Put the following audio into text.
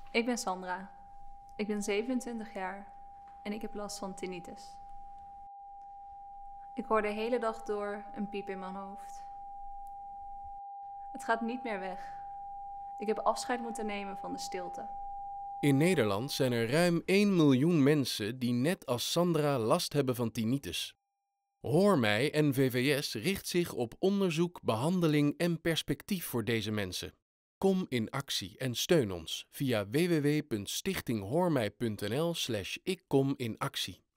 Ik ben Sandra. Ik ben 27 jaar en ik heb last van tinnitus. Ik hoor de hele dag door een piep in mijn hoofd. Het gaat niet meer weg. Ik heb afscheid moeten nemen van de stilte. In Nederland zijn er ruim 1 miljoen mensen die net als Sandra last hebben van tinnitus. Hoor mij en VVS richt zich op onderzoek, behandeling en perspectief voor deze mensen. Kom in actie en steun ons via www.stichtinghoormij.nl/ikkominactie.